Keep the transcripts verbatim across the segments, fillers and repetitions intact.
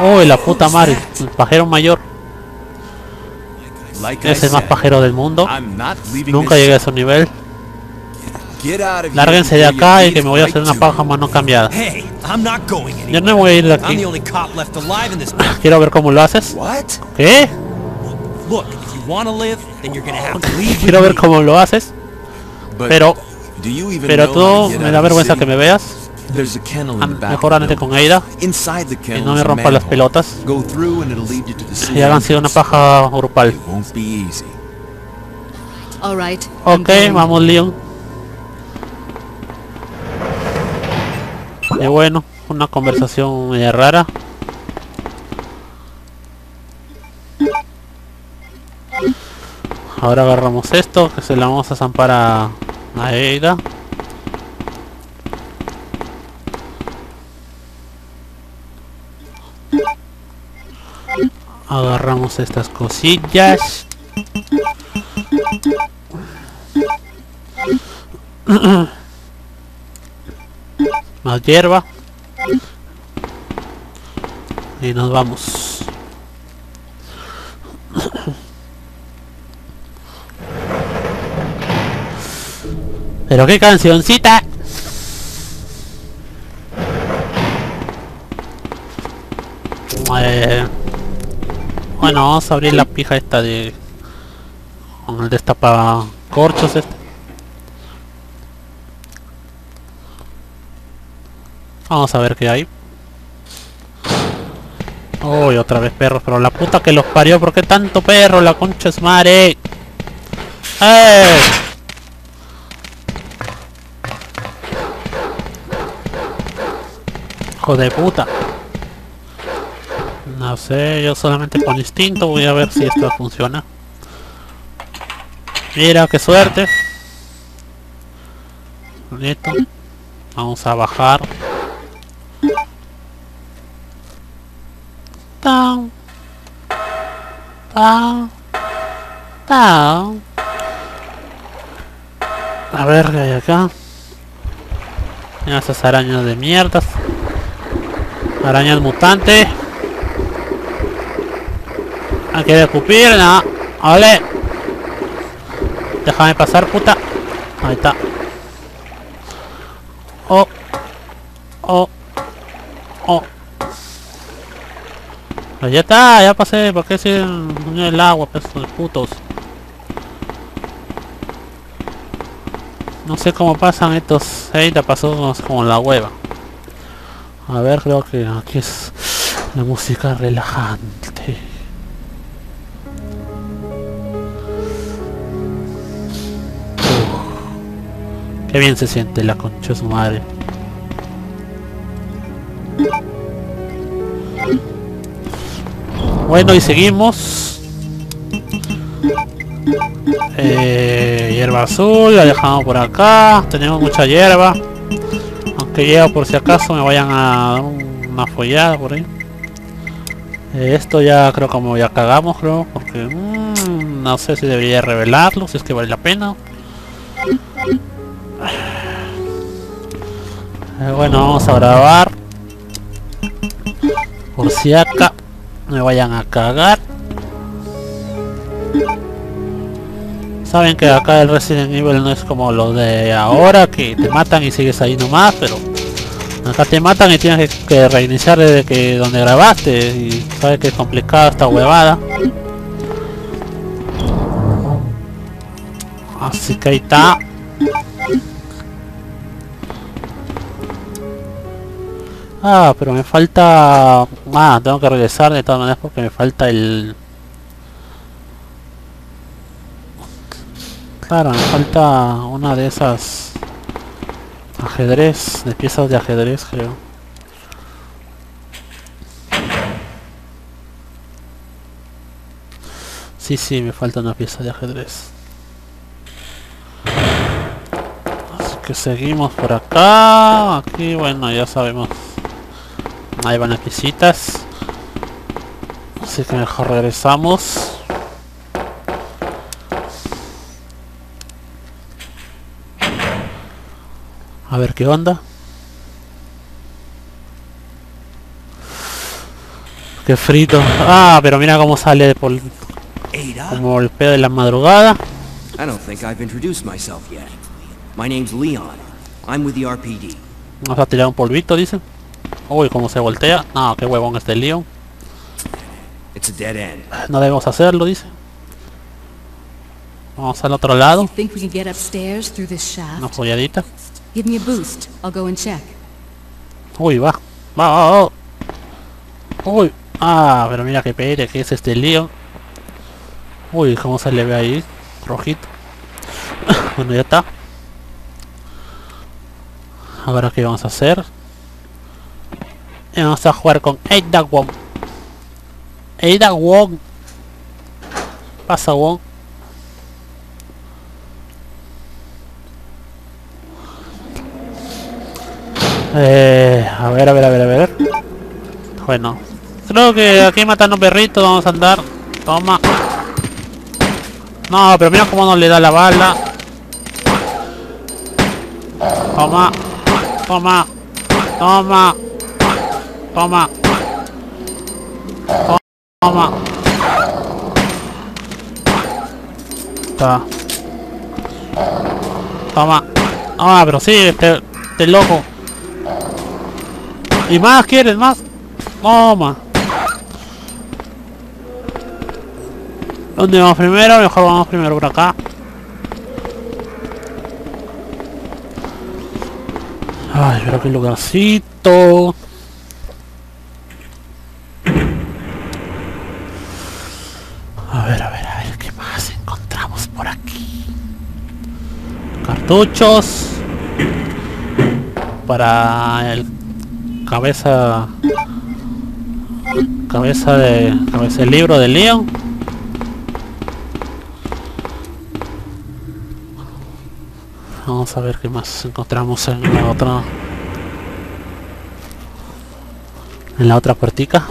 Uy, la puta madre, el pajero mayor. Es el más pajero del mundo. Nunca llegué a su nivel. Lárguense de acá y que me voy a hacer una paja mano cambiada. Yo no me voy a ir de aquí. Quiero ver cómo lo haces. ¿Qué? Quiero ver cómo lo haces. Pero... Pero tú, me da vergüenza que me veas. Mejor andate con Ada y no me rompa las pelotas y hagan sido una paja grupal. Ok, vamos Leon. Y bueno, una conversación media rara. Ahora agarramos esto, que se la vamos a zampar a, a Ada. Agarramos estas cosillas. Más hierba. Y nos vamos. Pero qué cancioncita. Eh, bueno, vamos a abrir la pija esta de... con el destapacorchos este. Vamos a ver qué hay. Uy, otra vez perros, pero la puta que los parió, ¿por qué tanto perro? La concha es madre. ¡Eh! Hijo de puta. No sé, yo solamente con instinto voy a ver si esto funciona. Mira, qué suerte. Listo. Vamos a bajar. Down. Down. Down. A ver qué hay acá. Mira esas arañas de mierdas. Arañas mutantes. Hay que escupir, no. Vale. Déjame pasar, puta. Ahí está. Oh. Oh. Oh. Pues ya está, ya pasé. ¿Por qué si el agua, pues, putos? No sé cómo pasan estos. Ahí te pasó como la hueva. A ver, creo que aquí es la música relajante. Uf, qué bien se siente la concha de su madre. Bueno, y seguimos. Eh, hierba azul, la dejamos por acá. Tenemos mucha hierba. Aunque llego por si acaso me vayan a dar una follada por ahí. Eh, esto ya creo como ya cagamos, creo. Porque mmm, no sé si debería revelarlo, si es que vale la pena. Eh, bueno, vamos a grabar. Por si acá me vayan a cagar. Saben que acá el Resident Evil no es como lo de ahora, que te matan y sigues ahí nomás, pero acá te matan y tienes que, que reiniciar desde que donde grabaste, y sabes que es complicada esta huevada. Así que ahí está. Ah, pero me falta... Ah, tengo que regresar de todas maneras porque me falta el... Claro, me falta una de esas... ajedrez, de piezas de ajedrez, creo. Sí, sí, me falta una pieza de ajedrez. Así que seguimos por acá. Aquí, bueno, ya sabemos. Ahí van las piecitas. Así que mejor regresamos. A ver qué onda. Qué frito. Ah, pero mira cómo sale por Ada? como el pedo de la madrugada. I don't think I've introduced myself yet. My name's Leon. I'm with the R P D. Vamos a tirar un polvito, dice. Uy, cómo se voltea. No, qué huevón este Leon. It's a dead end. No debemos hacerlo, dice. Vamos al otro lado. You think we can get upstairs through this Una shaft? folladita. Give me a boost. I'll go and check. Uy, va. Va, va, va. Uy. Ah, pero mira qué pere que es este Leon. Uy, cómo se le ve ahí. Rojito. Bueno, ya está. Ahora qué vamos a hacer. Y vamos a jugar con Ada Wong. Ada Wong. Pasa Wong. Eh, a ver, a ver, a ver, a ver. Bueno, creo que aquí matando perritos vamos a andar. Toma. No, pero mira cómo no le da la bala. Toma. Toma. Toma. Toma. Toma. Toma. Toma. Ah, pero sí, este, este loco. ¿Y más quieres? ¿Más? Toma. ¿Dónde vamos primero? Mejor vamos primero por acá. Ay, pero qué lugarcito. A ver, a ver, a ver, ¿qué más encontramos por aquí? Cartuchos. Para el cabeza... Cabeza de... Cabeza del libro de Leon. Vamos a ver qué más encontramos en la otra... En la otra puertica.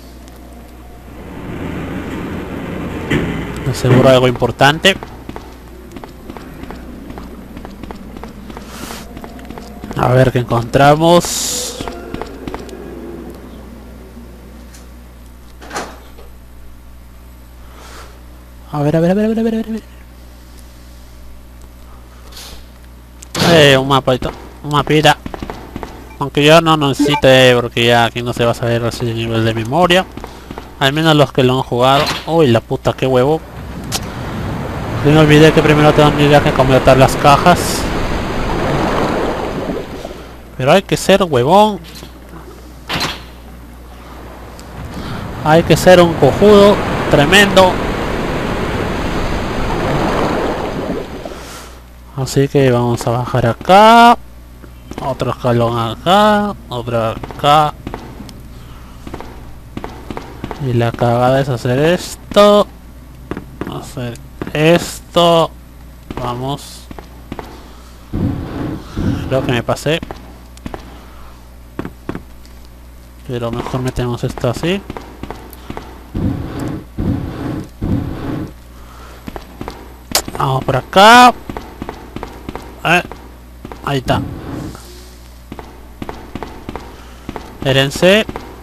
Seguro algo importante. A ver qué encontramos. A ver, a ver, a ver, a ver, a ver, a ver. Eh, un mapita, un mapita. Aunque yo no necesite, porque ya aquí no se va a saber ese nivel de memoria. Al menos los que lo han jugado. Uy, la puta, qué huevo. Yo me olvidé que primero tengo que completar las cajas. Pero hay que ser huevón. Hay que ser un cojudo tremendo. Así que vamos a bajar acá. Otro escalón acá. Otro acá. Y la cagada es hacer esto. Hacer esto. Vamos. Creo que me pasé. Pero mejor metemos esto así. Vamos por acá. Eh, ahí está. Espérense.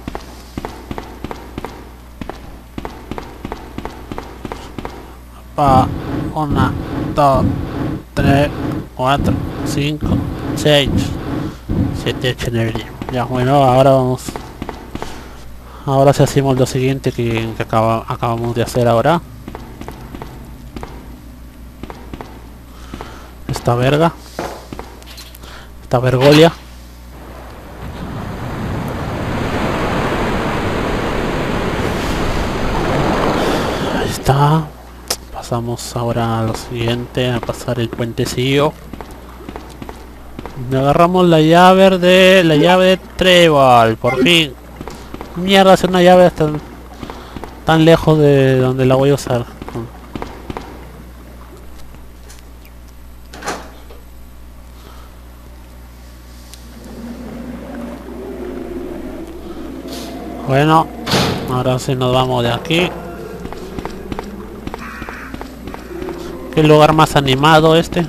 Pa, una, dos, tres, cuatro, cinco, seis, siete, ocho, nueve, diez. Ya, bueno, ahora vamos. Ahora sí hacemos lo siguiente que, que acaba, acabamos de hacer ahora. Esta verga. Esta vergolia. Ahí está. Pasamos ahora a lo siguiente, a pasar el puentecillo. Agarramos la llave de la llave de Trébol, por fin. Mierda, es una llave tan, tan lejos de donde la voy a usar. Bueno, ahora sí nos vamos de aquí. Qué lugar más animado este.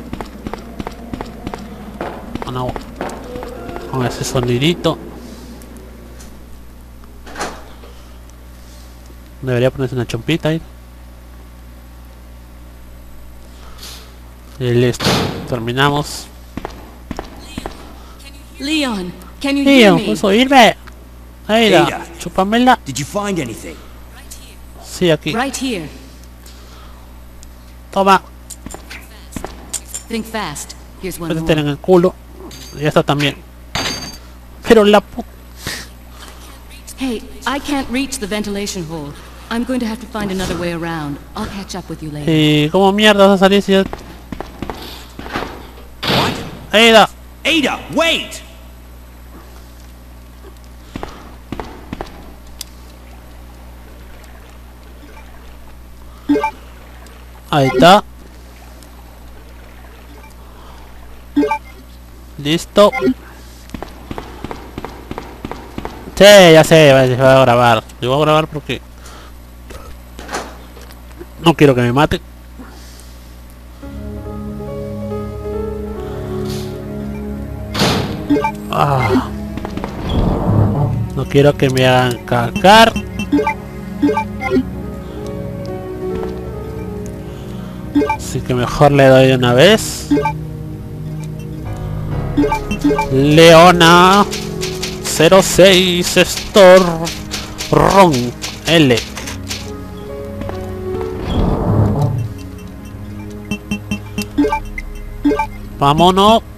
Bueno, con ese sonidito. Debería ponerse una chompita ahí. Y listo. Terminamos. Leon, can you hear Tío, me? ¿puedes oírme? Aida, Ada. chúpamela. Did you find anything? Sí, aquí. Right here. Toma. Think fast. Here's one Métete more. en el culo. Y esta también. Pero la pu... Hey, I can't reach the ventilation hole. I'm going to have to find another way around. I'll catch up with you later. ¿Y cómo mierda vas a salir si ya... What? Aida. Ada, wait! Ahí está. Listo. Sí, ya sé, va va a grabar. Yo voy a grabar porque no quiero que me mate. Ah. No quiero que me hagan cagar. Así que mejor le doy de una vez. Leona cero seis Storm Ron L. Vámonos.